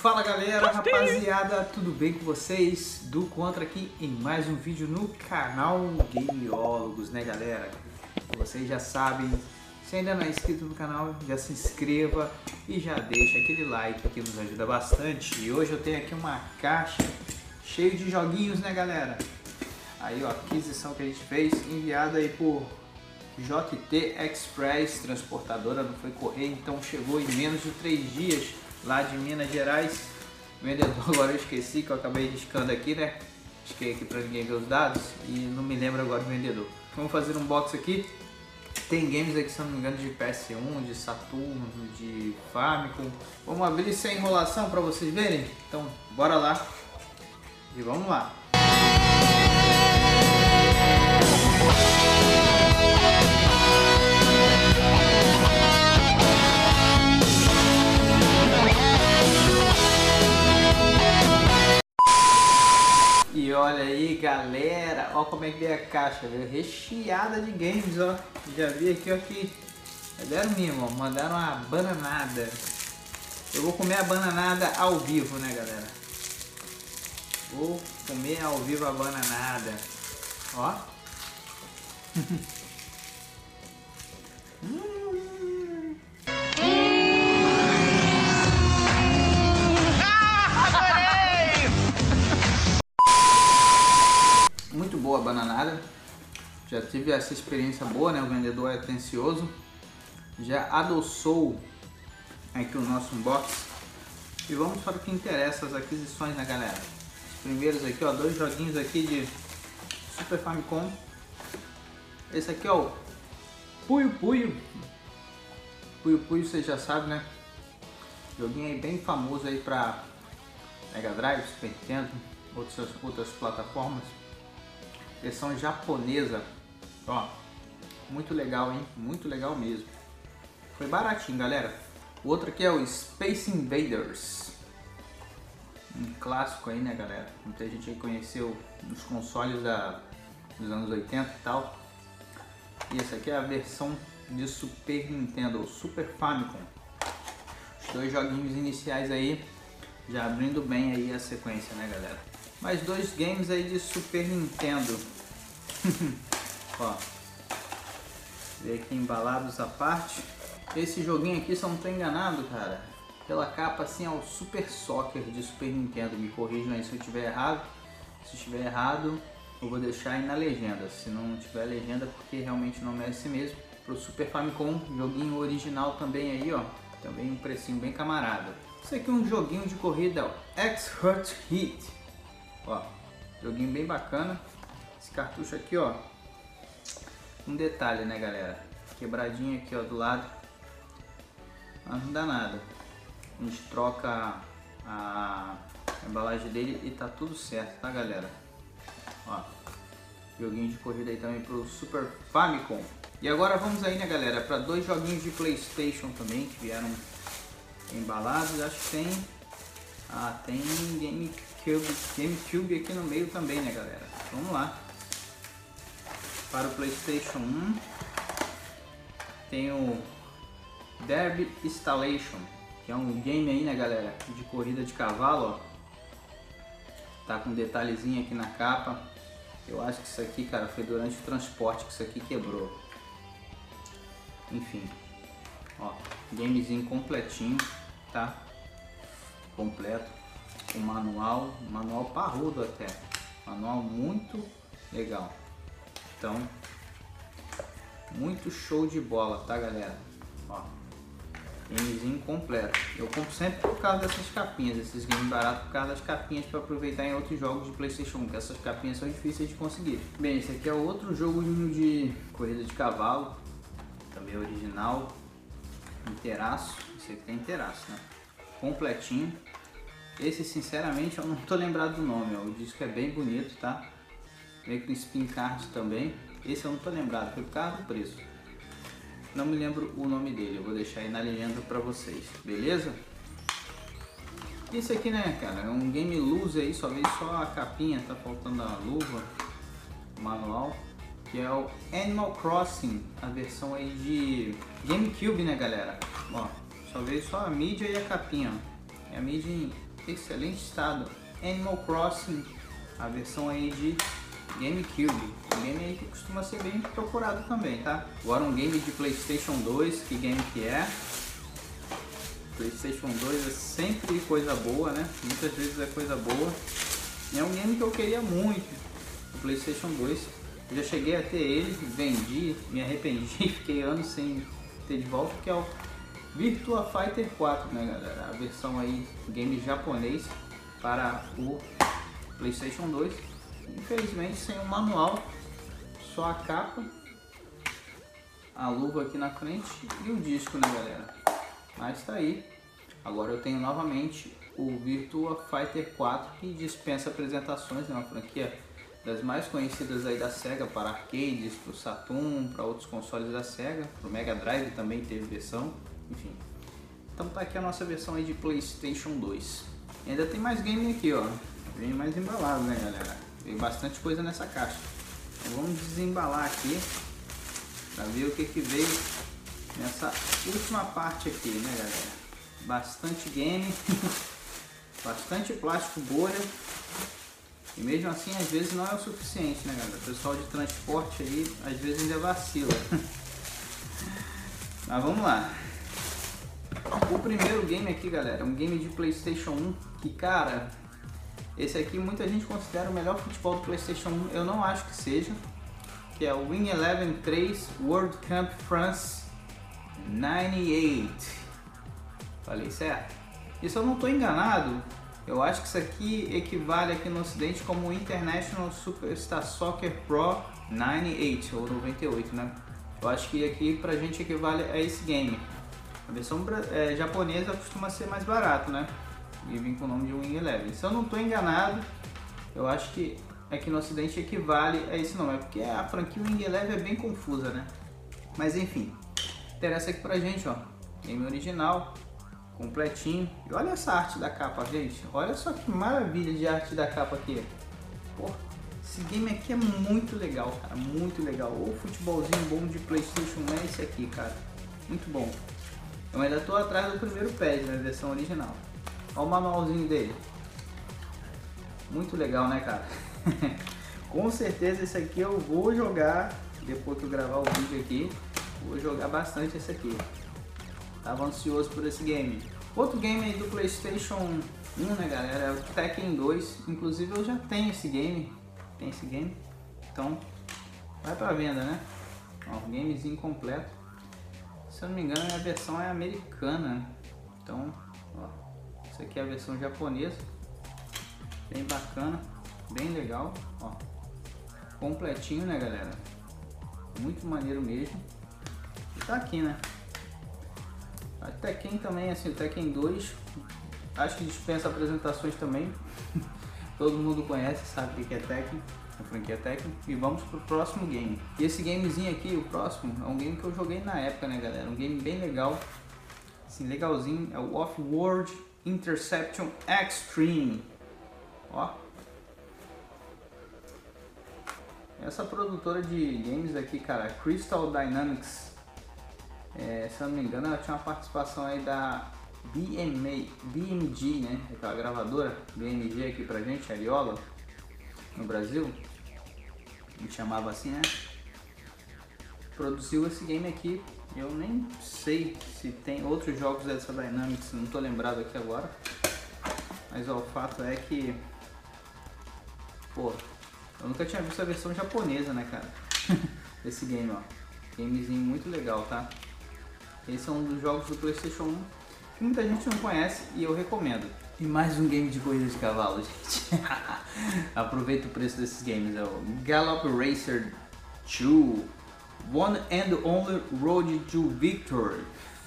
Fala galera, rapaziada, tudo bem com vocês? Du Contra aqui em mais um vídeo no canal Gameólogos, né galera? Vocês já sabem, se ainda não é inscrito no canal, já se inscreva e já deixa aquele like que nos ajuda bastante. E hoje eu tenho aqui uma caixa cheia de joguinhos, né galera? Aí ó, aquisição que a gente fez, enviada aí por JT Express, transportadora, não foi correio, então chegou em menos de 3 dias lá de Minas Gerais. O vendedor agora eu esqueci, que eu acabei riscando aqui, né? Risquei aqui para ninguém ver os dados e não me lembro agora do vendedor. Vamos fazer um box aqui. Tem games aqui, se não me engano, de PS1, de Saturno, de Famicom. Vamos abrir sem enrolação para vocês verem? Então bora lá e vamos lá. E olha aí galera, ó como é que é a caixa, viu? Recheada de games, ó. Já vi aqui, ó, que deram mesmo, ó, mandaram uma bananada. Eu vou comer a bananada ao vivo, né galera? Vou comer ao vivo a bananada, ó. Muito boa a bananada, já tive essa experiência boa, né? O vendedor é atencioso, já adoçou aqui o nosso unboxing. E vamos para o que interessa, as aquisições, né galera? Os primeiros aqui, ó, 2 joguinhos aqui de Super Famicom. Esse aqui, ó, Puyo Puyo. Puyo Puyo, vocês já sabem, né? Joguinho aí bem famoso aí para Mega Drive, Super Nintendo, outras plataformas. Versão japonesa, ó, muito legal, hein? Muito legal mesmo. Foi baratinho, galera. O outro aqui é o Space Invaders, um clássico aí, né, galera? Muita gente aí conheceu nos consoles dos anos 80 e tal. E essa aqui é a versão de Super Nintendo, o Super Famicom. Os 2 joguinhos iniciais aí, já abrindo bem aí a sequência, né, galera? Mais 2 games aí de Super Nintendo. Ó, vê aqui embalados à parte. Esse joguinho aqui, se eu não estou enganado, cara, pela capa assim é o Super Soccer de Super Nintendo. Me corrijam aí se eu estiver errado. Se estiver errado, eu vou deixar aí na legenda. Se não tiver legenda, porque realmente não é esse mesmo. Pro Super Famicom, joguinho original também aí, ó. Também um precinho bem camarada. Esse aqui é um joguinho de corrida, ó, X-Hurt Heat. Ó, joguinho bem bacana. Esse cartucho aqui, ó, um detalhe, né galera, quebradinho aqui, ó, do lado, mas não dá nada. A gente troca a embalagem dele e tá tudo certo, tá galera? Ó, joguinho de corrida aí também pro Super Famicom. E agora vamos aí, né galera, para 2 joguinhos de PlayStation também que vieram embalados. Acho que tem, tem GameCube aqui no meio também, né galera? Vamos lá. Para o PlayStation 1 tem o Derby Installation, que é um game aí, né galera, de corrida de cavalo, ó. Tá com um detalhezinho aqui na capa. Eu acho que isso aqui, cara, foi durante o transporte que isso aqui quebrou. Enfim, ó, gamezinho completinho, tá? Completo, com manual parrudo até, manual muito legal. Então, muito show de bola, tá galera? Ó, gamezinho completo. Eu compro sempre por causa dessas capinhas, esses games baratos, por causa das capinhas para aproveitar em outros jogos de PlayStation 1, que essas capinhas são difíceis de conseguir. Bem, esse aqui é outro joguinho de corrida de cavalo, também original, inteiraço. Esse aqui é inteiraço, né? Completinho. Esse, sinceramente, eu não tô lembrado do nome, ó. O disco é bem bonito, tá? Vem com spin card também. Esse eu não tô lembrado, foi por causa do preço. Não me lembro o nome dele, eu vou deixar aí na legenda pra vocês, beleza? Esse aqui, né, cara, é um game loose aí, só veio só a capinha, tá faltando a luva, o manual. Que é o Animal Crossing, a versão aí de GameCube, né, galera? Ó, só veio só a mídia e a capinha, ó. É a mídia excelente estado. Animal Crossing, a versão aí de GameCube, um game aí que costuma ser bem procurado também, tá? Agora um game de PlayStation 2, que game que é? PlayStation 2 é sempre coisa boa, né? Muitas vezes é coisa boa. E é um game que eu queria muito, o PlayStation 2. Eu já cheguei a ter ele, vendi, me arrependi, fiquei anos sem ter de volta, que é o Virtua Fighter 4, né, galera? A versão aí, game japonês para o PlayStation 2. Infelizmente sem o manual, só a capa, a luva aqui na frente e o disco, né, galera? Mas tá aí. Agora eu tenho novamente o Virtua Fighter 4, que dispensa apresentações, né? Uma franquia das mais conhecidas aí da Sega para arcades, para o Saturn, para outros consoles da Sega, para o Mega Drive também teve versão, enfim. Então tá aqui a nossa versão aí de PlayStation 2. E ainda tem mais game aqui, ó. Vem mais embalado, né, galera? Tem bastante coisa nessa caixa. Então vamos desembalar aqui para ver o que veio nessa última parte aqui, né, galera? Bastante game, bastante plástico bolha. E mesmo assim, às vezes não é o suficiente, né, galera? O pessoal de transporte aí, às vezes ainda vacila. Mas vamos lá. O primeiro game aqui, galera, é um game de PlayStation 1 que, cara, esse aqui muita gente considera o melhor futebol do PlayStation 1. Eu não acho que seja. Que é o Win Eleven 3 World Cup France 98. Falei certo? E se eu não estou enganado, eu acho que isso aqui equivale aqui no ocidente como International Superstar Soccer Pro 98 ou 98, né? Eu acho que aqui pra gente equivale a esse game. A versão japonesa costuma ser mais barato, né? E vem com o nome de Win Eleven. Se eu não estou enganado, eu acho que aqui no ocidente equivale a esse nome. É porque a franquia Win Eleven é bem confusa, né? Mas enfim, interessa aqui pra gente, ó. Game original, completinho. E olha essa arte da capa, gente. Olha só que maravilha de arte da capa aqui. Pô, esse game aqui é muito legal, cara. Muito legal. O futebolzinho bom de PlayStation 1 é esse aqui, cara. Muito bom. Eu ainda tô atrás do primeiro pad, na versão original. Olha o manualzinho dele. Muito legal, né, cara? Com certeza esse aqui eu vou jogar. Depois que eu gravar o vídeo aqui, vou jogar bastante esse aqui. Tava ansioso por esse game. Outro game aí do PlayStation 1, né, galera, é o Tekken 2. Inclusive eu já tenho esse game. Tem esse game. Então, vai pra venda, né? Ó, o gamezinho completo. Se eu não me engano, a versão é americana. Então, ó, essa aqui é a versão japonesa. Bem bacana, bem legal, ó. Completinho, né, galera? Muito maneiro mesmo. E tá aqui, né? A Tekken também, assim, o Tekken 2, acho que dispensa apresentações também. Todo mundo conhece, sabe o que é Tekken, a franquia Tekken. E vamos pro próximo game. E esse gamezinho aqui, o próximo, é um game que eu joguei na época, né, galera? Um game bem legal, assim, legalzinho. É o Off-World Interception Extreme. Ó. Essa produtora de games aqui, cara, Crystal Dynamics, se eu não me engano, ela tinha uma participação aí da BMG, né? Aquela gravadora BMG aqui pra gente, Ariola, no Brasil. A gente chamava assim, né? Produziu esse game aqui. Eu nem sei se tem outros jogos dessa Dynamics, não tô lembrado aqui agora. Mas ó, o fato é que, pô, eu nunca tinha visto a versão japonesa, né, cara? Desse game, ó. Gamezinho muito legal, tá? Esse é um dos jogos do PlayStation 1 que muita gente não conhece e eu recomendo. E mais um game de corrida de cavalo, gente. Aproveita o preço desses games. É o Gallop Racer 2 One and Only Road to Victory.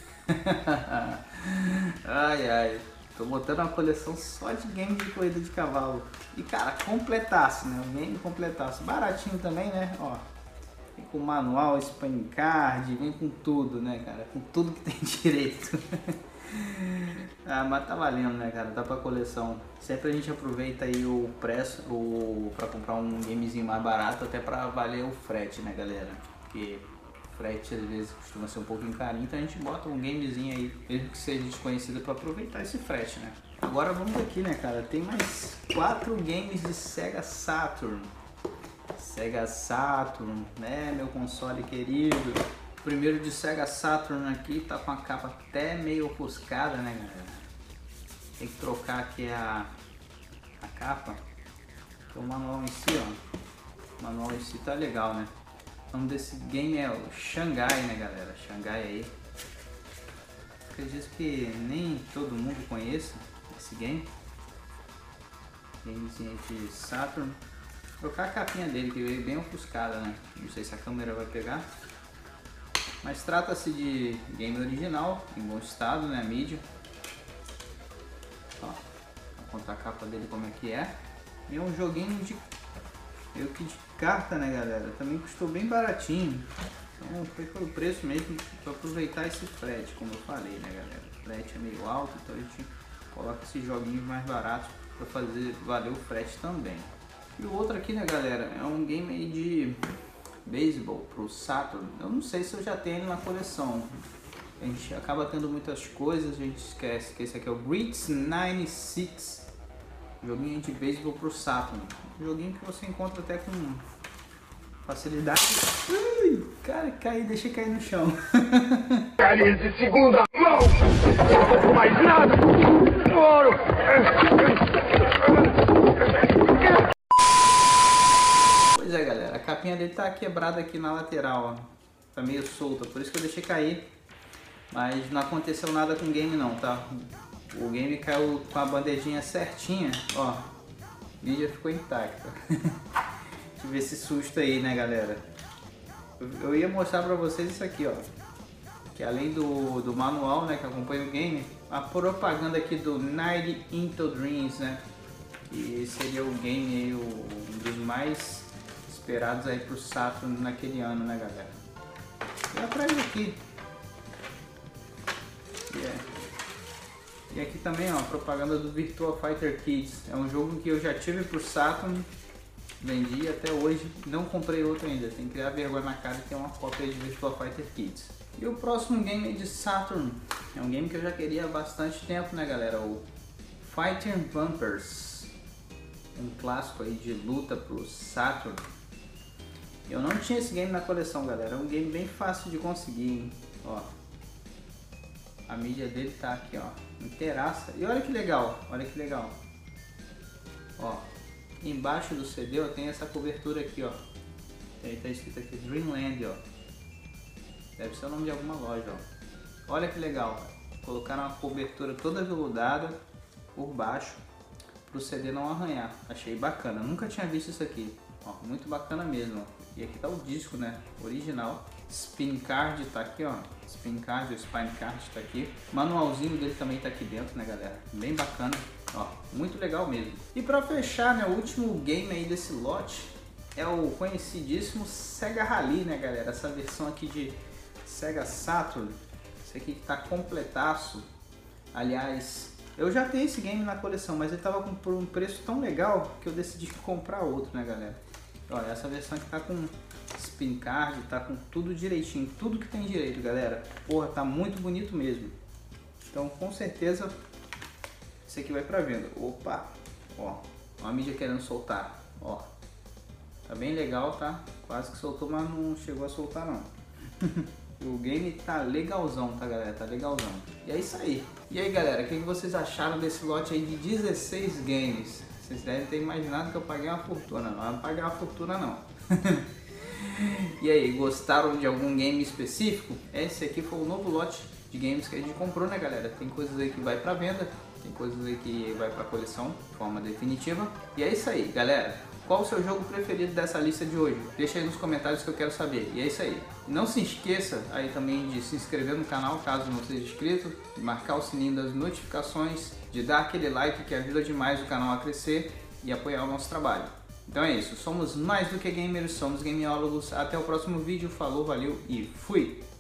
Ai, ai. Tô botando uma coleção só de games de corrida de cavalo. E, cara, completaço, né? Um game completaço. Baratinho também, né? Ó. Vem com manual, spin card, vem com tudo, né, cara? Com tudo que tem direito. Ah, mas tá valendo, né, cara? Dá pra coleção. Sempre a gente aproveita aí o preço pra comprar um gamezinho mais barato, até pra valer o frete, né, galera? Porque o frete às vezes costuma ser um pouquinho carinho, então a gente bota um gamezinho aí, mesmo que seja desconhecido, pra aproveitar esse frete, né? Agora vamos aqui, né, cara? Tem mais 4 games de Sega Saturn. Sega Saturn, né, meu console querido. O primeiro de Sega Saturn aqui tá com a capa até meio ofuscada, né, galera? Tem que trocar aqui a capa. O manual em si, ó. O manual em si tá legal, né? O nome desse game é o Shanghai, né, galera? Shanghai aí. Acredito que nem todo mundo conheça esse game. Gamezinho de Saturn. Vou trocar a capinha dele, que veio bem ofuscada, né? Não sei se a câmera vai pegar. Mas trata-se de game original, em bom estado, né? Mídia. Ó, vou contar a capa dele como é que é. E é um joguinho de meio que de carta, né, galera? Também custou bem baratinho. Então foi pelo preço mesmo, para aproveitar esse frete, como eu falei, né, galera? O frete é meio alto, então a gente coloca esses joguinhos mais baratos para fazer valer o frete também. E o outro aqui, né, galera, é um game aí de beisebol pro Saturn. Eu não sei se eu já tenho ele na coleção. A gente acaba tendo muitas coisas, a gente esquece que esse aqui é o Greats 96. Joguinho de beisebol pro Saturn. Um joguinho que você encontra até com facilidade. Ui, cara, caí, deixa cair no chão. Carinha de segunda mão! Não mais nada! Ouro! Pois é, galera, a capinha dele tá quebrada aqui na lateral, ó. Tá meio solta, por isso que eu deixei cair. Mas não aconteceu nada com o game não, tá? O game caiu com a bandejinha certinha, ó. A mídia ficou intacta. Deixa eu ver esse susto aí, né, galera? Eu ia mostrar pra vocês isso aqui, ó. Que além do manual, né, que acompanha o game, a propaganda aqui do Night into Dreams, né? E seria o game aí, um dos mais esperados aí pro Saturn naquele ano, né, galera? E atrás aqui. E aqui também, ó, a propaganda do Virtua Fighter Kids. É um jogo que eu já tive pro Saturn, vendi até hoje, não comprei outro ainda. Tem que criar vergonha na cara que é uma cópia de Virtua Fighter Kids. E o próximo game de Saturn é um game que eu já queria há bastante tempo, né, galera? O Fighter Bumpers, um clássico aí de luta pro Saturn. Eu não tinha esse game na coleção, galera. É um game bem fácil de conseguir, hein? Ó, a mídia dele tá aqui, ó, inteiraça. E olha que legal, olha que legal. Ó, embaixo do CD, ó, tem essa cobertura aqui, ó. Aí tá escrito aqui Dreamland, ó. Deve ser o nome de alguma loja, ó. Olha que legal. Colocaram uma cobertura toda veludada por baixo pro CD não arranhar. Achei bacana. Nunca tinha visto isso aqui. Ó, muito bacana mesmo. E aqui tá o disco, né? Original. Spin Card tá aqui, ó. Spin Card, o Spine Card tá aqui. Manualzinho dele também tá aqui dentro, né, galera? Bem bacana. Ó, muito legal mesmo. E pra fechar, né, o último game aí desse lote é o conhecidíssimo Sega Rally, né, galera? Essa versão aqui de Sega Saturn. Esse aqui que tá completaço. Aliás, eu já tenho esse game na coleção, mas ele tava por um preço tão legal que eu decidi comprar outro, né, galera? Olha, essa versão aqui tá com Spin Card, tá com tudo direitinho, tudo que tem direito, galera. Porra, tá muito bonito mesmo. Então, com certeza, esse aqui vai pra venda. Opa, ó, uma mídia querendo soltar, ó. Tá bem legal, tá? Quase que soltou, mas não chegou a soltar não. O game tá legalzão, tá, galera? Tá legalzão. E é isso aí. E aí, galera, o que vocês acharam desse lote aí de 16 games? Vocês devem ter imaginado que eu paguei uma fortuna. Não, eu não paguei uma fortuna não. E aí, gostaram de algum game específico? Esse aqui foi o novo lote de games que a gente comprou, né, galera? Tem coisas aí que vai pra venda, tem coisas aí que vai pra coleção de forma definitiva. E é isso aí, galera. Qual o seu jogo preferido dessa lista de hoje? Deixa aí nos comentários que eu quero saber. E é isso aí. Não se esqueça aí também de se inscrever no canal, caso não seja inscrito, de marcar o sininho das notificações, de dar aquele like que ajuda demais o canal a crescer e apoiar o nosso trabalho. Então é isso. Somos mais do que gamers, somos gameólogos. Até o próximo vídeo. Falou, valeu e fui!